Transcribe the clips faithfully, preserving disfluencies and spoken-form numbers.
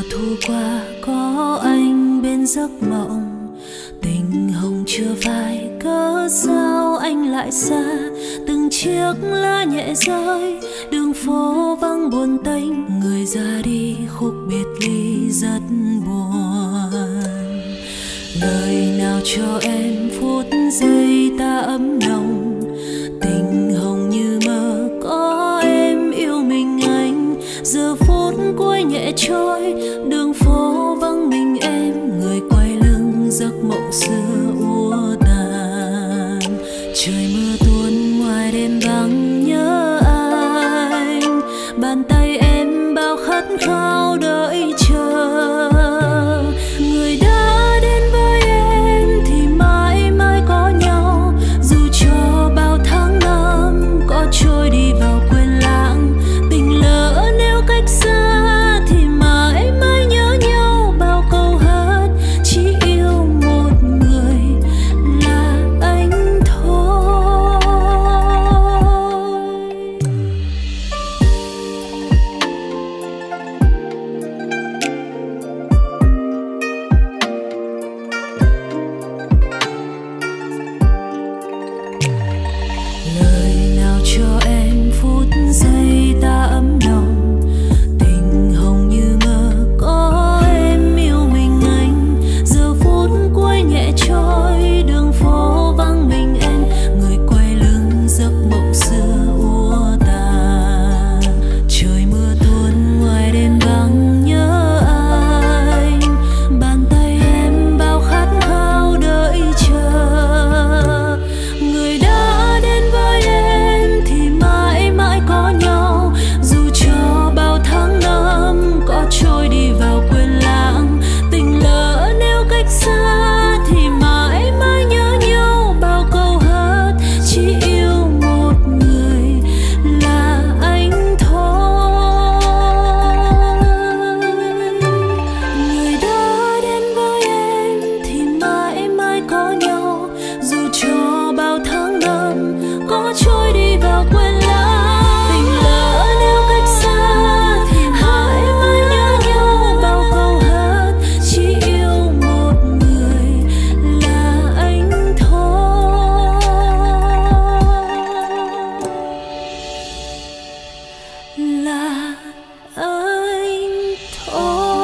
thu qua có anh bên giấc mộng, tình hồng chưa phai cớ sao anh lại xa. Từng chiếc lá nhẹ rơi, đường phố vắng buồn tênh, người ra đi khúc biệt ly rất buồn. Lời nào cho em phút giây ta ấm nồng, tình hồng như mơ có em yêu mình anh. Giờ phút cuối nhẹ trôi, đường phố vắng mình em, người quay lưng giấc mộng xưa úa tàn. Trời mưa tuôn ngoài đêm vắng nhớ anh, bàn tay em bao khát khao đợi chờ. Người đã đến với em thì mãi mãi có nhau, dù cho bao tháng năm có trôi đi vào quên lãng. Tình lỡ nếu cách xa thì mãi mãi nhớ nhau, bao câu hát chỉ yêu một người là anh thôi. Lời nào cho em phút giây ta ấm nồng, tình hồng như mơ có em yêu mình anh. Giờ phút cuối nhẹ trôi, đường phố vắng mình em, người quay lưng giấc mộng xưa úa tàn. Trời mưa tuôn ngoài đêm vắng nhớ anh, bàn tay em bao khát khao đợi chờ. Người đã đến với em thì mãi mãi có nhau, dù cho bao tháng năm có trôi đi vào quên lãng. Tình lỡ nếu cách xa thì mãi mãi nhớ nhau, bao câu hát chỉ yêu một người là anh thôi. Người đã đến với em thì mãi mãi có nhau, dù cho bao tháng năm có trôi đi vào quên lãng. Tình lỡ nếu cách xa thì mãi mãi nhớ nhau, bao câu hát chỉ yêu một người là anh thôi. Là anh thôi.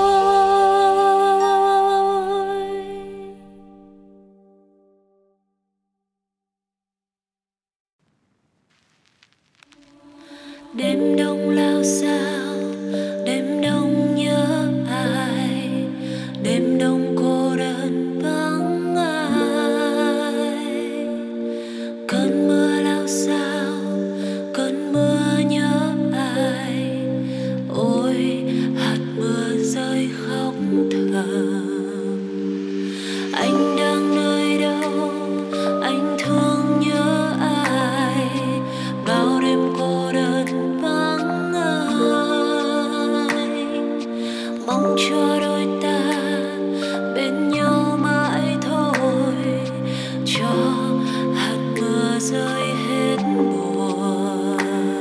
Đêm đông lao sao, đêm đông nhớ ai, đêm đông cô đơn vắng ai. Cơn mưa lao sao, cơn mưa nhớ ai, ôi hạt mưa rơi khóc thầm. Anh đang nơi đâu, anh thương nhớ ai, bao đêm cô đơn vắng ai. Mong cho đôi ta bên nhau mãi thôi, cho hạt mưa rơi hết buồn.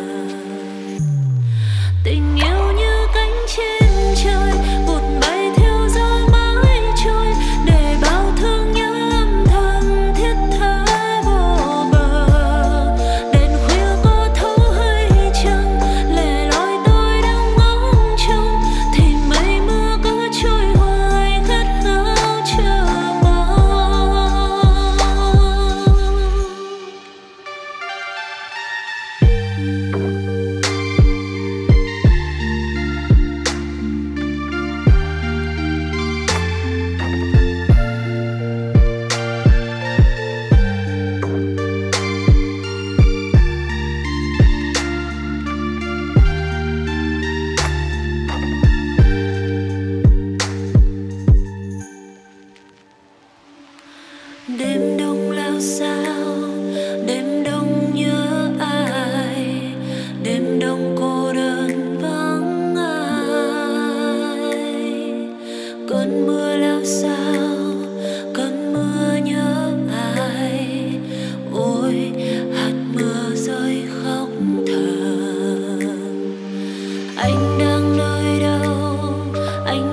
Tình yêu như cánh trên trời, vụt bay theo gió mãi trôi, để bao thương nhớ âm thầm thiết tha vô bờ. Đèn khuya có thấu hơi trăng, lẻ loi tôi đang ngóng trông, thì mây mưa cứ trôi hoài khát khao chờ mong. Đêm đông lao sao, đêm đông nhớ ai, đêm đông cô đơn vắng ai. Cơn mưa lao sao, cơn mưa nhớ ai, ôi hạt mưa rơi khóc thầm. Anh đang nơi đâu, anh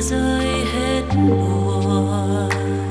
rơi hết buồn.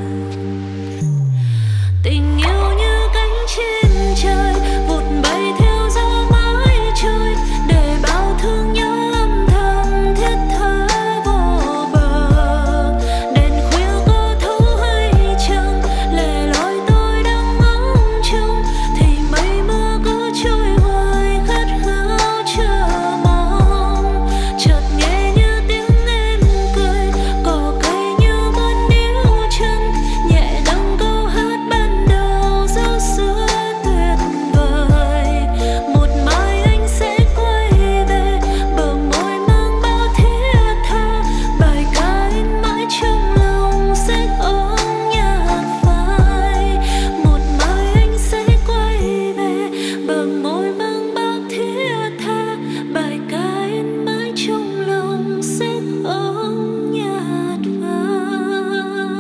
Tình yêu như cánh chim trời vụt bay theo gió mãi trôi, để bao thương nhớ âm thầm thiết tha vô bờ. Đèn khuya có thấu hay chăng, lẻ loi tôi đang ngóng trông, thì mây mưa cứ trôi hoài khát khao chờ mong. Chợt nghe như tiếng em cười, cỏ cây như muốn níu chân, nhẹ nâng câu hát ban đầu dấu xưa tuyệt vời. Một mai anh sẽ quay về, bờ môi mang bao thiết tha, bài ca in mãi trong lòng sẽ ôm nhạc phai. Một mai anh sẽ quay về, bờ môi mang bao thiết tha, bài ca in mãi trong lòng sẽ ôm nhạc phai.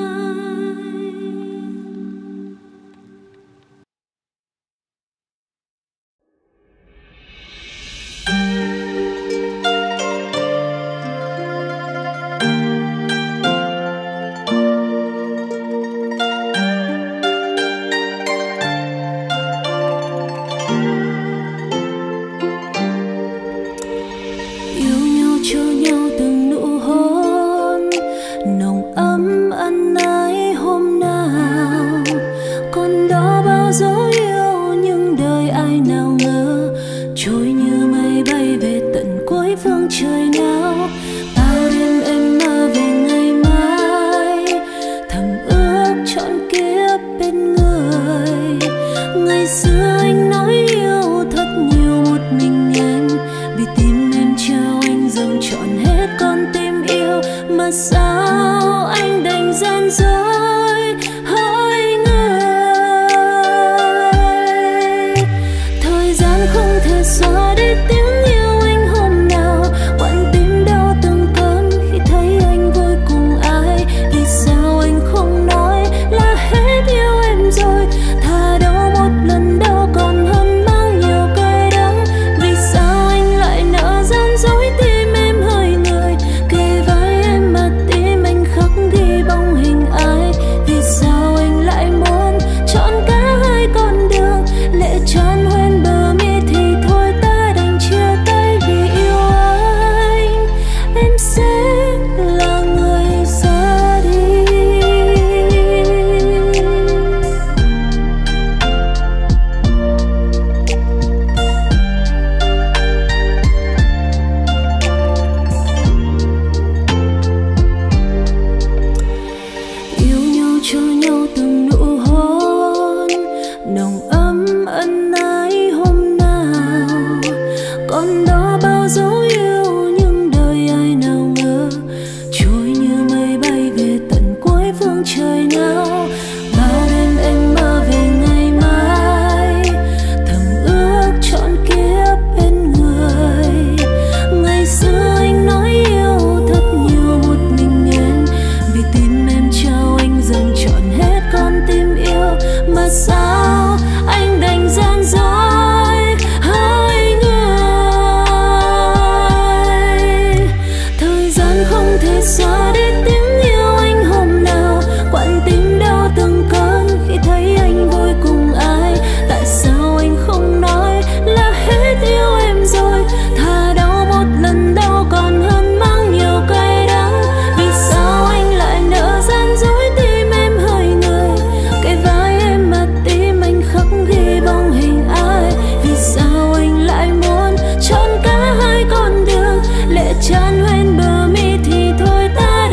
Yêu nhau cho nhau từng nụ hôn nồng ấm ân ái hôm nào, còn đó bao dấu yêu nhưng đời ai nào ngờ trôi như mây bay về tận cuối phương trời nào. Bao đêm em mơ về ngày mai, thầm ước trọn kiếp bên người. Ngày xưa anh nói yêu thật nhiều một mình em, vì tim em trao anh dâng trọn hết con tim yêu. Mà sao anh đành gian dối hỏi người, thời gian không thể xóa đi tiếng yêu anh hôm nào. Quặn tim đau từng cơn khi thấy anh vui cùng ai, vì sao anh không nói là hết yêu em rồi. Thà đâu một lần đâu còn hơn mang nhiều cay đắng, vì sao anh lại nỡ gian dối tim em hơi người. Kề vai em mà tim anh khắc ghi bóng hình ai, vì sao anh lại muốn chọn cả hai con đường. Lệ tràn hoen bờ mi thì thôi ta đành chia tay, vì yêu anh em sẽ là người ra đi. Yêu nhau cho nhau từng nụ hôn nồng ấm ân ái hôm nào, còn đó bao dấu yêu nhưng đời ai nào ngờ trôi như mây bay về tận cuối phương trời nào. Bao đêm em mơ về ngày mai, thầm ước trọn kiếp bên người. Ngày xưa anh nói yêu thật nhiều một mình em, vì tim em trao anh dâng trọn hết con tim yêu. Mà sao anh đành gian dối hỏi người, thời gian không thể xóa đi tiếng yêu anh hôm nào. Quặn tim đau từng cơn khi thấy anh vui cùng ai, tại sao anh không nói là hết yêu em rồi. Thà đau một lần đau còn hơn mang nhiều cay đắng, vì sao anh lại nỡ gian dối tim em hơi người. Cái vai em mà tim anh khắc ghi bóng hình ai, vì sao anh lại muốn chọn cả hai con đường. Lệ tràn hoen bờ mi thì thôi ta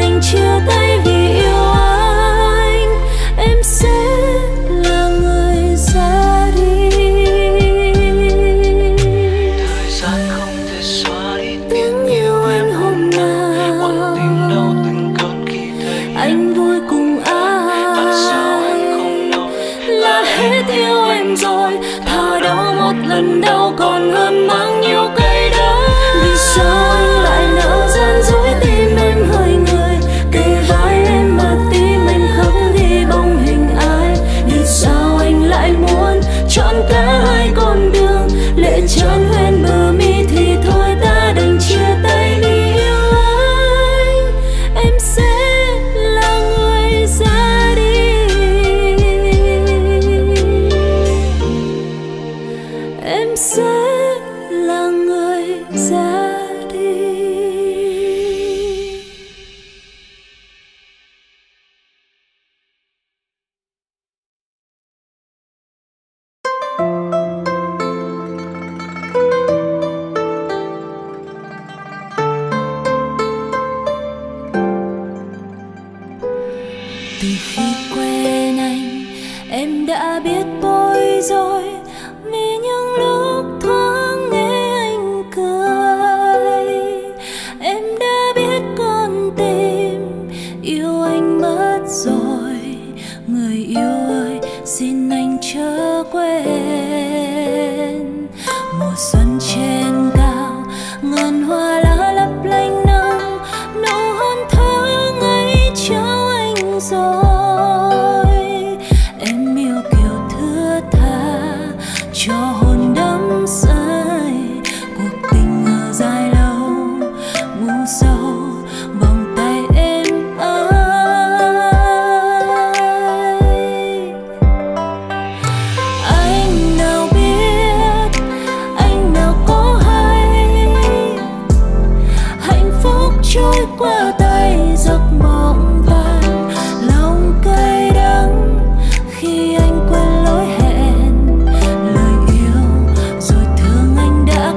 tay giấc mộng tan, lòng cay đắng khi anh quên lối hẹn, lời yêu rồi thương anh đã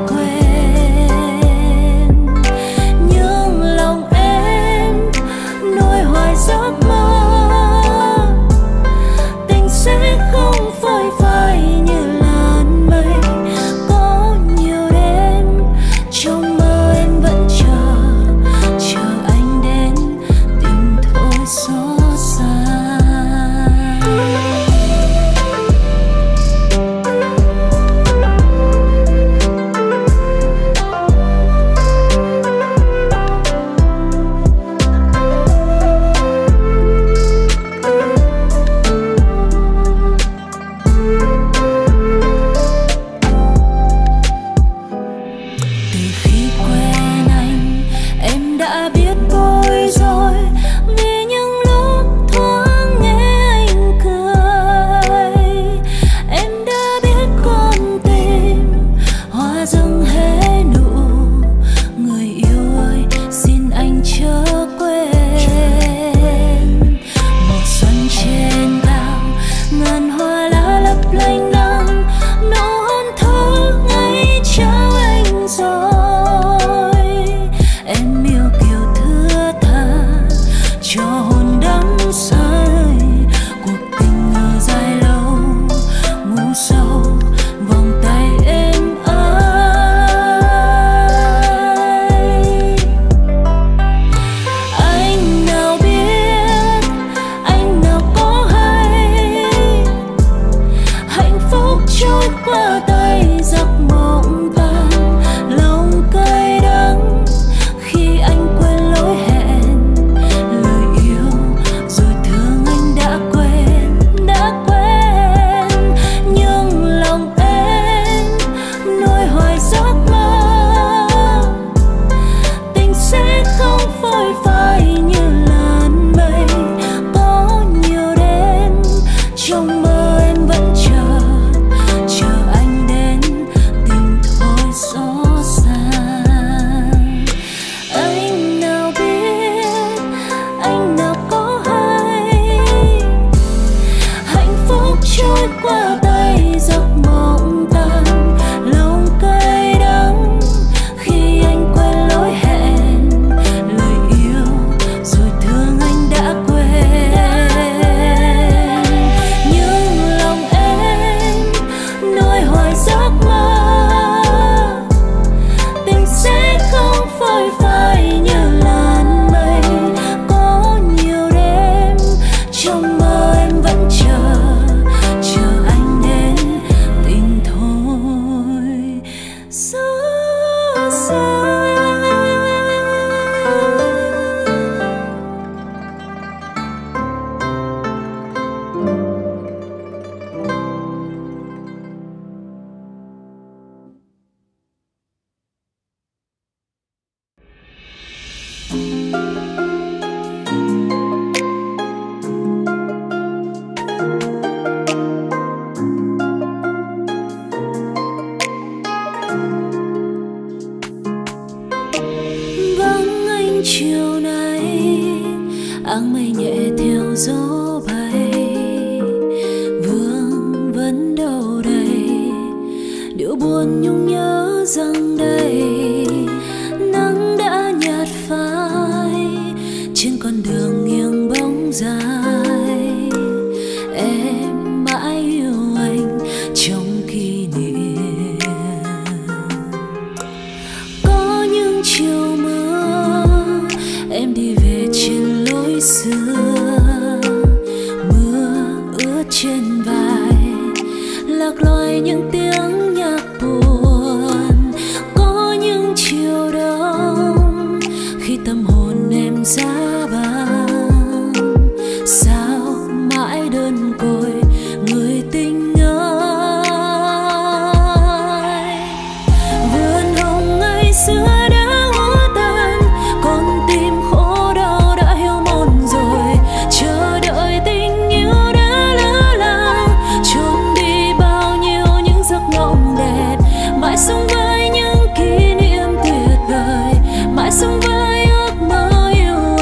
quên. Nhưng lòng em nuôi hoài giấc mơ, tình sẽ không phôi phai như làn mây. Có nhiều đêm trong mơ em vẫn chờ, chờ anh đến tìm thôi xót xa. Từ khi quen anh em đã biết bối rối, vì những lúc thoáng nghe anh cười. Em đã biết con tim hoa dâng hết nụ, người yêu ơi xin anh chớ quên. Mùa xuân trên cao ngàn hoa lá lấp lánh nắng, nụ hôn thơ ngây trao anh rồi. Em yêu kiều thưa tha cho hồn đắm say, cuộc tình ngờ dài lâu ngu sâu vòng tay em ơi. Anh nào biết, anh nào có hay, hạnh phúc trôi qua tay giấc mộng tan, lòng cay đắng khi anh quên lối hẹn, lời yêu rồi thương anh đã quên, đã quên. Nhưng lòng em nuôi hoài giấc mơ, tình sẽ không phôi phai như làn mây. Có nhiều đêm trong mơ em vẫn chờ, chờ anh đến tìm thôi xót xa. Anh nào biết, anh nào có hay, hạnh phúc trôi qua tay giấc mộng tan, lòng cay đắng khi anh quên lối hẹn, lời yêu rồi thương anh đã quên. Nhưng lòng em nuôi hoài giấc mơ, tình sẽ không phôi phai như làn mây. Có nhiều đêm trong mơ em vẫn chờ, chờ anh đến tìm thôi xót xa. Vắng anh chiều nay, áng mây nhẹ theo gió bay, vương vấn đâu đây, điệu buồn nhung nhớ rằng đây. Nắng đã nhạt phai trên con đường nghiêng bóng dài, em mãi yêu anh trong kỷ niệm. Có những chiều mưa em đi về trên lối xưa, mưa ướt trên vai, lạc loài những tiếng nhạc buồn. Có những chiều đông khi tâm hồn em giá băng, sao mãi đơn côi người tình ơi. Vườn hồng ngày xưa đã hóa tan, con tim khổ đau đã hiu mòn rồi, chờ đợi tình yêu đã lỡ làng, trốn đi bao nhiêu những giấc mộng đẹp, mãi sống với những kỷ niệm tuyệt vời, mãi sống với ước mơ yêu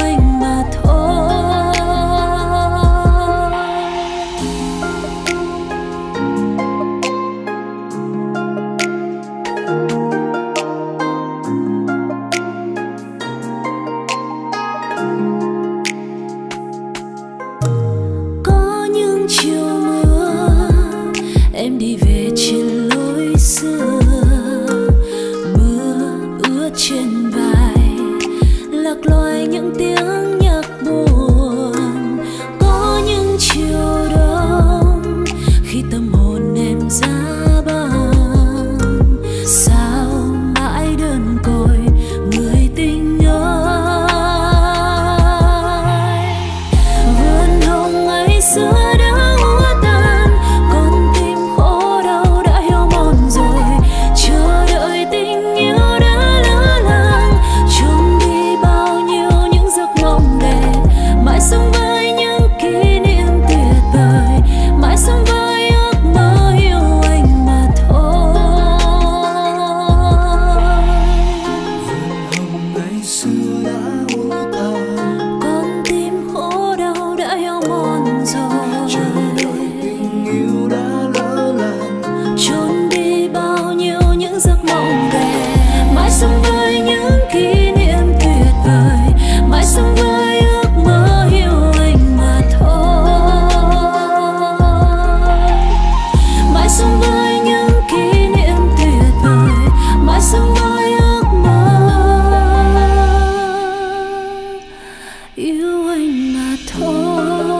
yêu anh mà thôi.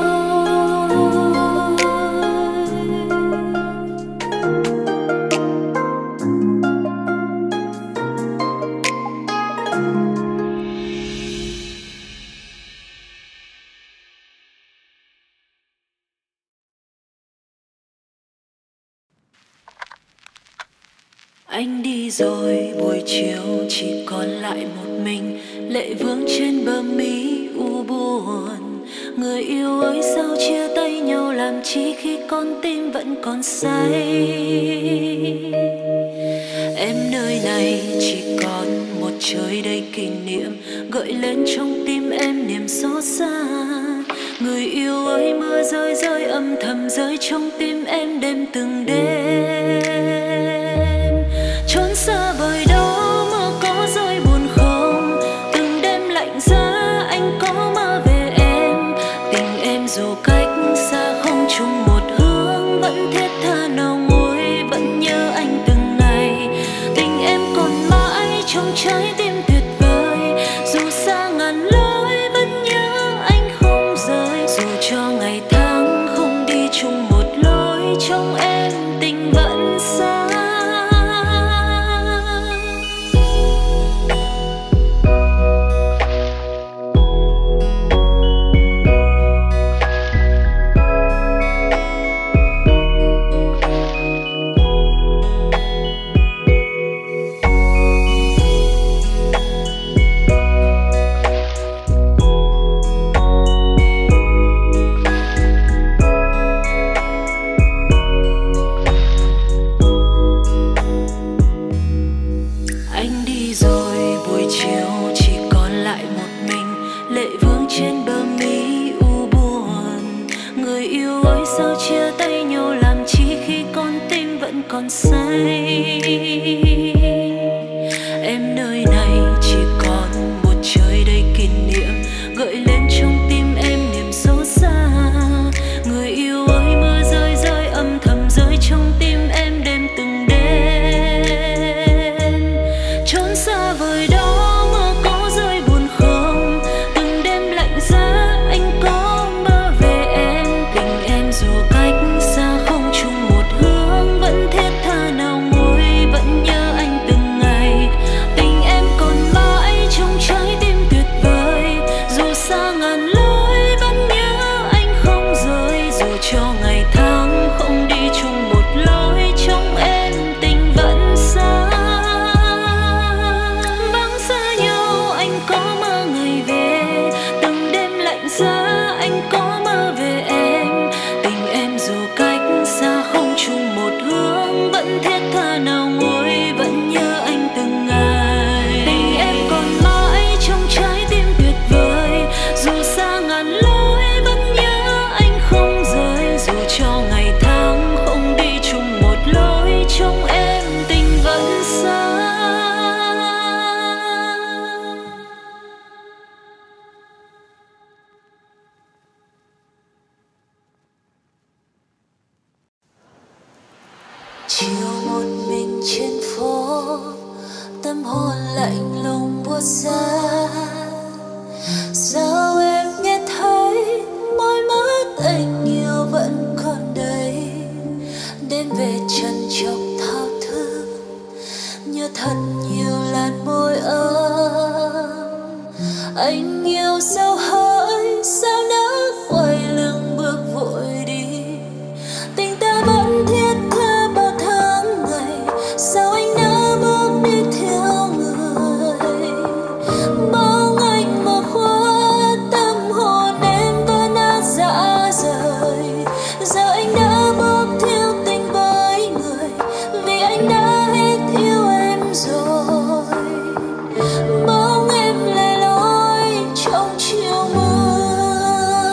Anh đi rồi, buổi chiều chỉ còn lại một mình, lệ vương trên bờ mi u buồn. Người yêu ơi sao chia tay nhau làm chi khi con tim vẫn còn say. Em nơi này chỉ còn một trời đầy kỷ niệm, gợi lên trong tim em niềm xót xa. Người yêu ơi mưa rơi rơi âm thầm rơi trong tim em đêm từng đêm. Trốn xa vời đó mưa có rơi buồn không, từng đêm lạnh giá anh có mơ về em. Tình em dù cách xa không chung một hướng, vẫn thiết tha nào ngồi vẫn nhớ anh từng ngày. Tình em còn mãi trong trái tim tuyệt vời, dù xa ngàn lối vẫn nhớ anh không rời. Dù cho ngày tháng không đi chung một lối, trong em tình vẫn xa. Còn say em nơi này chỉ còn một trời đầy kỷ niệm, gợi lên trong tim em niềm xót xa. Người yêu ơi mưa rơi rơi âm thầm rơi trong tim em đêm từng đêm. Trốn xa vời đó mưa có rơi buồn không, từng đêm lạnh giá anh có mơ về em. Tình em dù cách xa không chung một hướng, vẫn thiết tha nào ngồi vẫn nhớ anh từng ngày. Tình em còn mãi trong trái tim tuyệt vời, dù xa ngàn lối vẫn nhớ anh không rời. Dù cho ngày tháng không đi chung một lối, trong em tình vẫn xa. Vắng xa nhau anh có mơ ngày về, từng đêm lạnh giá anh có mơ về em. Tình em dù cách xa không chung một hướng, vẫn thiết tha nào ngồi vẫn nhớ anh từng ngày. Tình em còn mãi trong trái tim tuyệt vời, dù xa ngàn lối vẫn nhớ anh không rời. Dù cho ngày tháng không đi chung một lối, trong em tình vẫn xa. Chiều một mình trên phố, tâm hồn lạnh lùng buốt giá. Sao em nghe thấy môi mắt anh yêu vẫn còn đây, đến về chân chọc thao thức, nhớ thật nhiều làn môi ấm. Anh yêu sao hỡi sao nỡ quay lưng bước vội đi, tình ta vẫn thiết tha bao tháng ngày. Sao anh nỡ bước đi theo người, bóng anh mở khóa tâm hồn em vẫn đã dã rời. Giờ anh đã bước theo tình với người, vì anh đã hết yêu em rồi. Bóng em lẻ loi trong chiều mưa,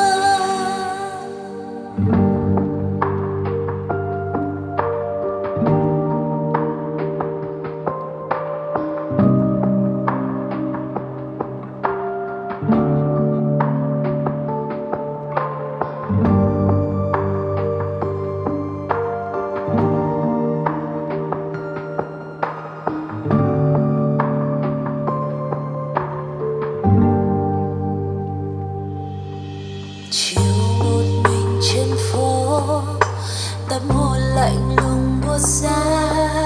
chiều một mình trên phố, tâm hồn lạnh lùng buốt xa.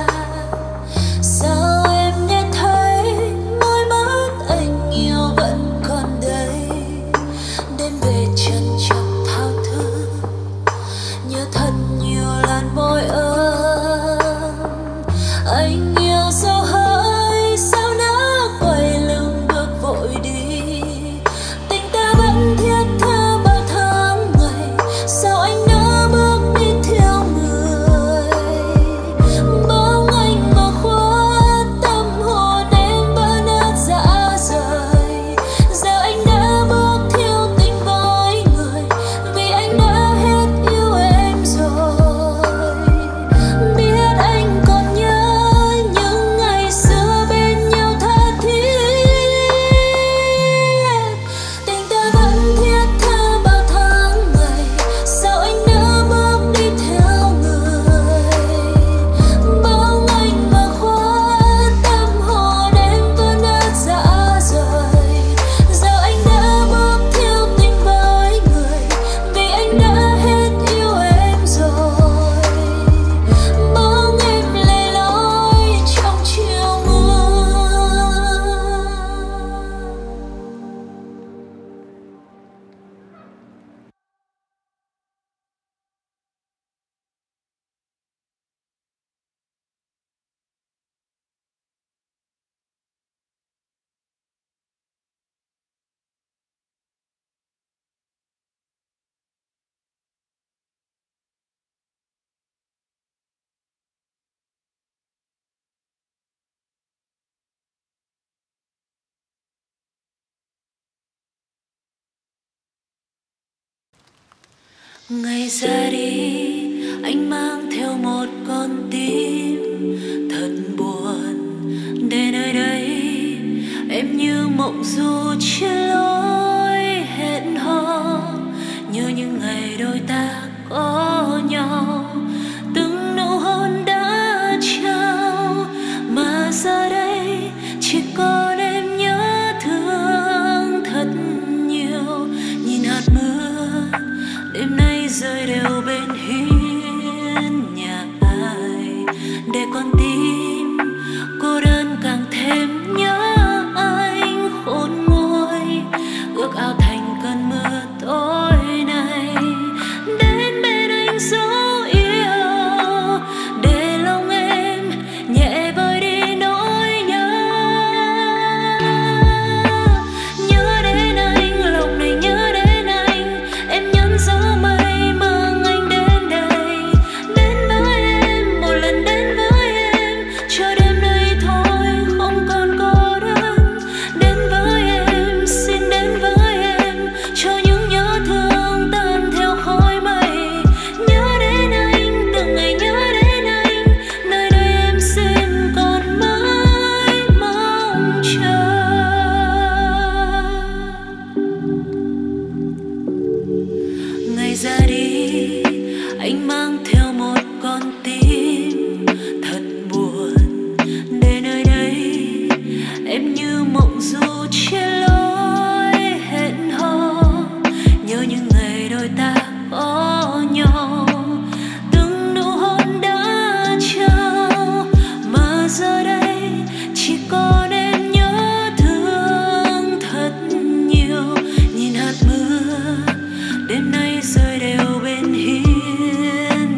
Sao em nghe thấy môi mắt anh yêu vẫn còn đây, đêm về chân trọng thao thức, nhớ thật nhiều làn môi ấm. Anh yêu sao hơi sao nỡ quay lưng bước vội đi, tình ta vẫn thiết tha bao tháng ngày. Sao anh nỡ bước đi theo người bóng anh mà khuất tâm hồn em vỡ nát rã rời. Giờ anh đã bước theo tình với người vì anh đã hết yêu em rồi. Biết anh còn nhớ những ngày xưa bên nhau tha thiết, tình ta vẫn thiết tha bao tháng ngày. Sao anh nỡ bước đi theo người bóng anh mà khuất tâm hồn em vỡ nát rã rời. Giờ anh đã bước theo tình với người vì anh đã hết yêu em rồi. Bóng em lẻ loi trong chiều mưa. Ngày ra đi anh mang theo một con tim thật buồn, để nơi đây em như mộng du trên lối hẹn hò. Nhớ những ngày đôi ta có nhau, từng nụ hôn đã trao, mà giờ đây chỉ còn em nhớ thương thật nhiều. Nhìn hạt mưa đêm nay rơi đều bên hiên nhà ai, để con tim cô đơn càng thêm nhớ anh khôn nguôi. Ước ao thành cơn mưa tối nay, đến bên anh dấu yêu, để lòng em nhẹ vơi đi nỗi nhớ. Nhớ đến anh, lòng này nhớ đến anh, em nhắn gió mây mang anh đến đây. Đến với em, một lần đến với em, cho đêm nay thôi không còn cô đơn. Đến với em, xin đến với em, cho những nhớ thương tan theo khói mây. Nhớ đến anh, từng ngày nhớ đến anh, nơi đây em xin còn mãi mong chờ. Ngày ra đi anh mang theo một con tim thật buồn, để nơi đây em như mộng du trên lối hẹn hò. Nhớ những ngày đôi ta có nhau, từng nụ hôn đã trao, mà giờ đây chỉ còn em nhớ thương thật nhiều. Nhìn hạt mưa đêm nay rơi đều bên hiên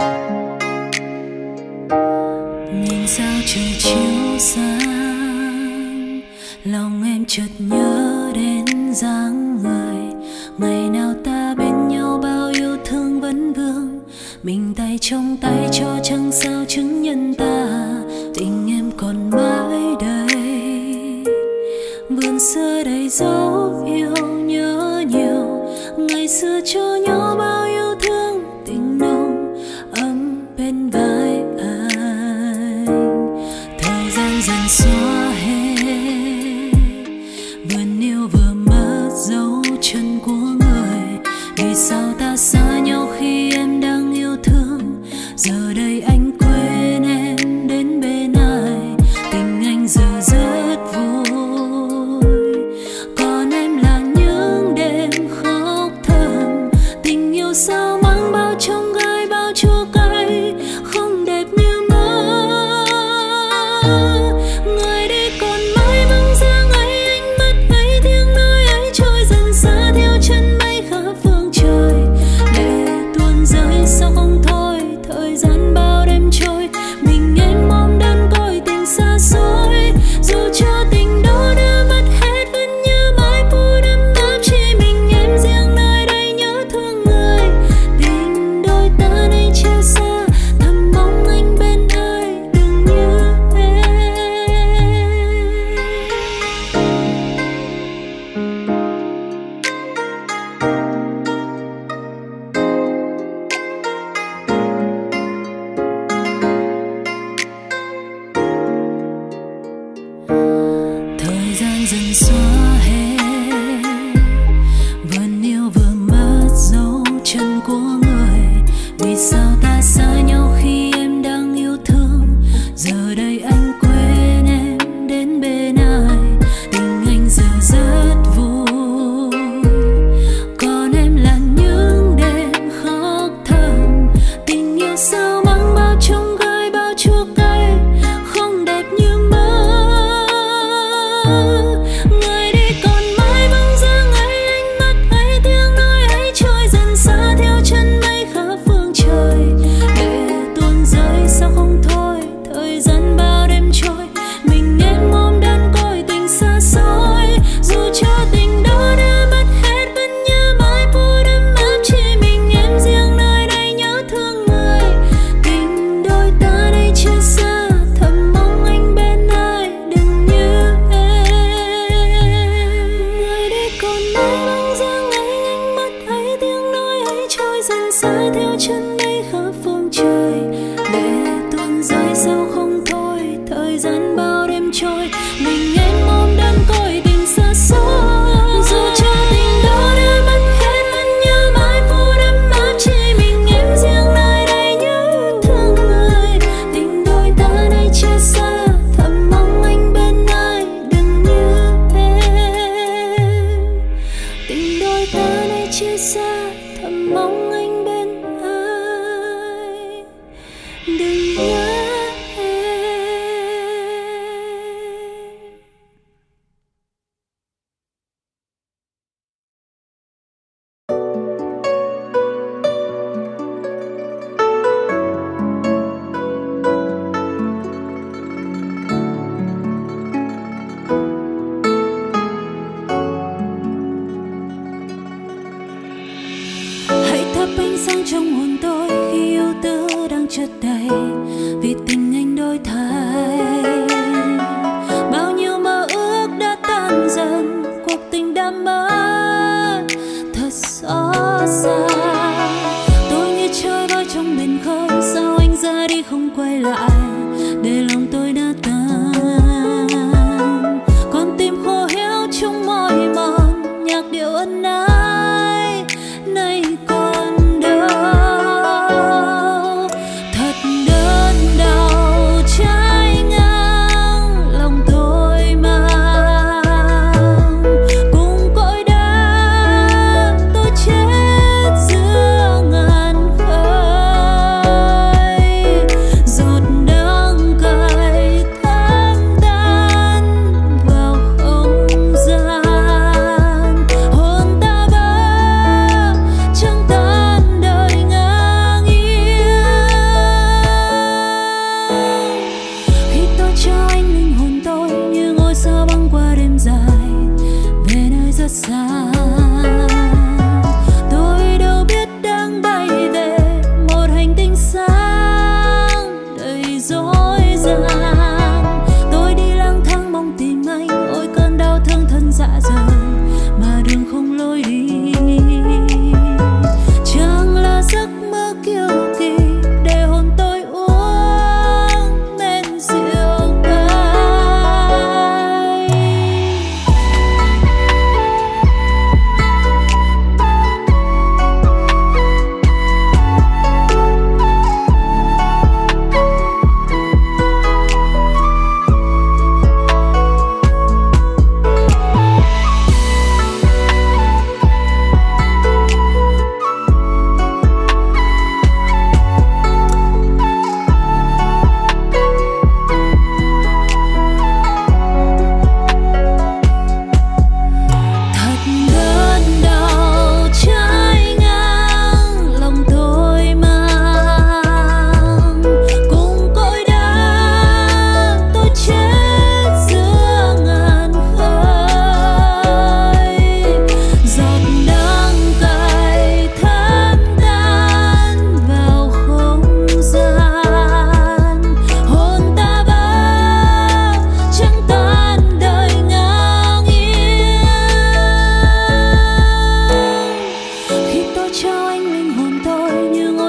Nhìn sao trời chiếu sáng, lòng em chợt nhớ đến dáng người. Ngày nào ta bên nhau bao yêu thương vấn vương, mình tay trong tay cho trăng sao chứng nhân ta tình em còn mãi đây. Vườn xưa đầy dấu yêu nhớ nhiều, ngày xưa cho nhau bao yêu thương tình nồng ấm bên vai anh. Thời gian dần xóa hết vườn yêu vừa mất dấu chân của người. Vì sao ta xa nhau khi em đang yêu thương, giờ đây anh quên em đến bên ai. Tình anh giờ rất vui, còn em là những đêm khóc thầm. Tình yêu sao mang bao trong gai bao chua cay, không đẹp như mơ. Người đi còn mãi bóng dáng ấy, ánh mắt ấy, tiếng nói ấy trôi dần xa theo chân mây khắp phương trời. Để tuôn rơi sao không thôi, thời gian bao đêm trôi, mình em mong đơn côi tình xa xôi. Dù cho tình đó đã mất hết vẫn nhớ mãi phút ấm áp, chỉ mình em riêng nơi đây nhớ thương người. Tình đôi ta nay chia xa, thầm mong anh bên ai đừng như em. Thời gian dần xóa hết vườn yêu vừa mất dấu chân của người. Vì sao ta xa nhau khi em đang yêu thương, giờ đây anh quên em đến bên ai. Tình anh giờ rất vui, còn em là những đêm khóc thầm. Tình yêu sao mang bao trong gai bao chua cay, không đẹp như mơ. Người đi còn mãi bóng dáng ấy, ánh mắt ấy, tiếng nói ấy trôi dần xa theo chân mây khắp phương trời. Để tuôn rơi sao không thôi, thời gian bao đêm trôi, mình em ôm đơn côi tình xa xôi. Dù cho tình đó đã mất hết vẫn nhớ mãi phút ấm áp, chỉ mình em riêng nơi đây nhớ thương người. Tình đôi ta đây chia xa, thầm mong anh bên ai đừng như em. Người đi còn mãi bóng dáng ấy, ánh mắt ấy, tiếng nói ấy trôi dần xa theo chân mây khắp phương trời. Để tuôn rơi sao không thôi, thời gian bao đêm trôi, mình em ôm đơn côi tình xa xôi. Dù cho tình đó đã mất hết vẫn nhớ mãi phút ấm áp, chỉ mình em riêng nơi đây nhớ thương người. Tình đôi ta nay chia xa, thầm mong anh bên ai đừng như em. Tình đôi ta nay chia xa, thầm mong anh bên ai đừng nhớ em. Hãy thắp ánh sáng trong hồn tôi khi yêu tư đang chất đầy, vì tình anh đổi thay. Bao nhiêu mơ ước đã tan dần, cuộc tình đã mất thật xót xa. Tôi như chơi vơi trong biển khơi, sao anh ra đi không quay lại, để lòng tôi đã tan. Con tim khô héo trong mỏi mòn, nhạc điệu ân ái nay còn đâu. Thật đớn đau trái ngang lòng tôi mang, cùng cõi đá tôi chết giữa ngàn khói. Giọt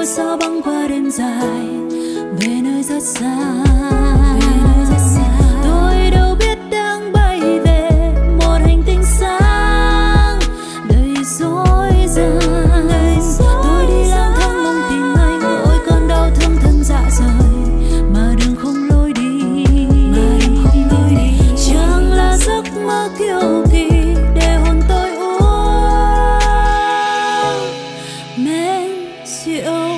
ngôi sao băng qua đêm dài về nơi rất xa. Tôi đâu biết đang bay về một hành tinh sáng đầy dối gian. Tôi đi lang thang mong tìm anh, ôi cơn đau thương thân dạ dày mà đường không lối đi. Chẳng là giấc mơ kiêu kỳ để hồn tôi uống men rượu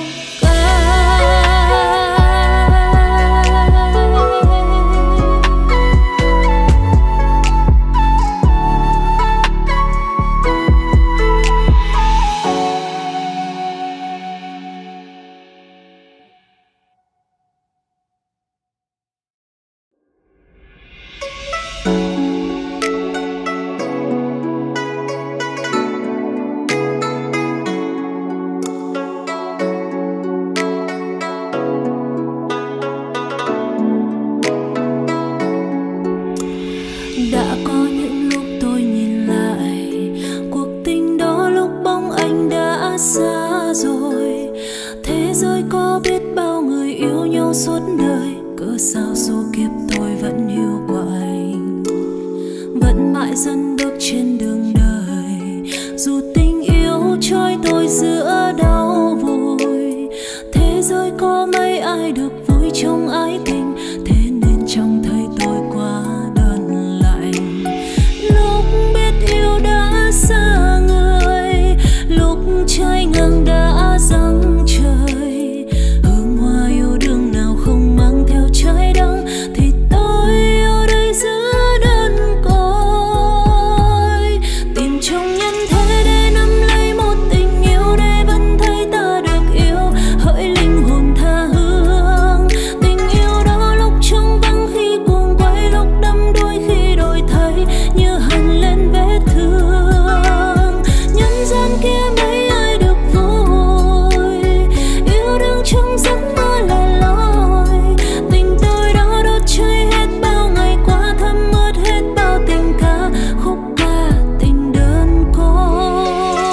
suốt đời. Cớ sao số kiếp tôi vẫn yêu của anh, vẫn mãi dần bước trên đường đời. Dù tình yêu trôi tôi giữa đau vui, thế giới có mấy ai được vui trong ái tình, thế nên chẳng thấy tôi quá đơn lạnh. Lúc biết yêu đã xa người, lúc trái ngang đã giăng trời, hương hoa yêu đương nào không mang theo trái đắng, thì tôi yêu đây giữa đơn côi. Tìm trong nhân thế để nắm lấy một tình yêu, để vẫn thấy ta được yêu, hỡi linh hồn tha hương. Tình yêu đó lúc trong vắng khi cuồng quay, lúc đắm đuối khi đổi thay, như hằn lên vết thương. Nhân gian kia mấy ai được vui, yêu đương trong giấc mơ lẻ loi. Tình tôi đó đốt cháy hết bao ngày qua, thấm ướt hết bao tình ca, khúc ca tình đơn côi.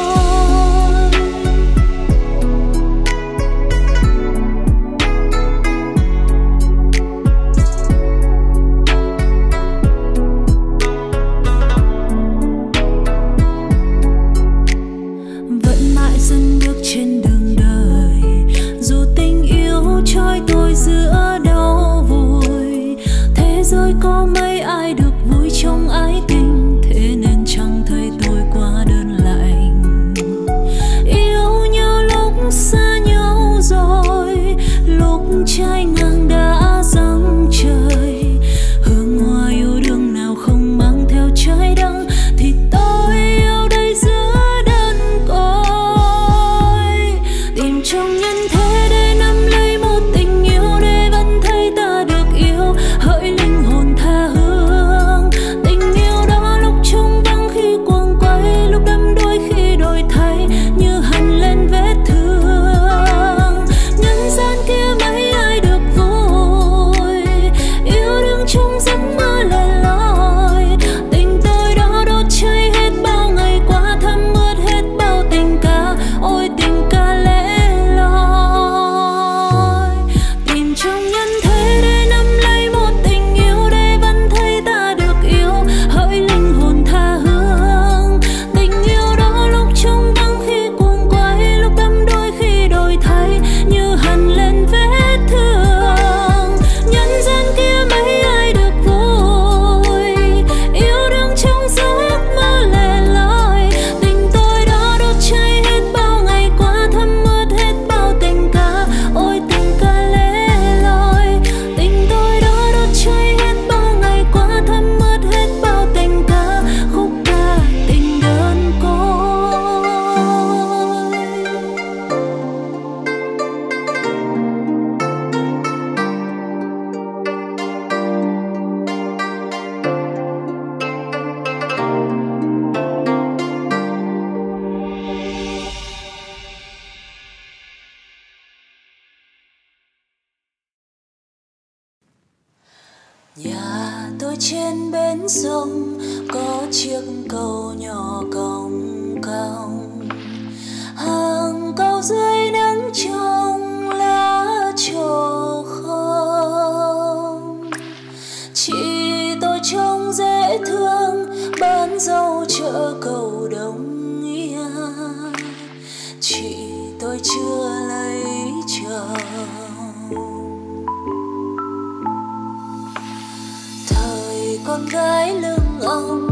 Vẫn mãi dần bước trên đường đời, dù tình yêu trói tôi giữa đau vui, thế giới có mấy ai được vui trong ái tình, thế nên chẳng thấy tôi quá đơn lạnh. Yêu nhau lúc xa nhau rồi, lúc trái ngang đã giăng trời, hương hoa yêu đương nào không mang theo trái đắng, thì tôi yêu đây giữa đơn côi. Tìm trong nhân thế để nắm lấy một tình yêu, để vẫn thấy ta được yêu, hỡi linh hồn tha hương. Tình yêu đó lúc trong vắng khi cuồng quay, lúc đắm đuối khi đổi thay, như hằn lên vết thương. Nhân gian kia mấy ai được vui, yêu đương trong giấc mơ lẻ loi. Tình tôi đó đốt cháy hết bao ngày qua, thấm ướt hết bao tình ca, ôi tình ca lẻ loi. Tìm trong nhân thế để nắm lấy một tình yêu, để vẫn thấy ta được yêu, hỡi linh hồn tha hương. Tình yêu đó lúc trong vắng khi cuồng quay, lúc đắm đuối khi đổi thay, như hằn lên vết thương. Nhân gian kia mấy ai được vui, yêu đương trong giấc mơ lẻ loi. Tình tôi đó đốt cháy hết bao ngày qua, thấm ướt hết bao tình ca, ôi tình ca lẻ loi. Tình tôi đó đốt cháy hết bao ngày qua, thấm ướt hết bao tình ca, khúc ca tình đơn côi. Nhà tôi trên bến sông có chiếc cầu nhỏ cong cong, hàng cầu dưới nắng trong gái lưng ông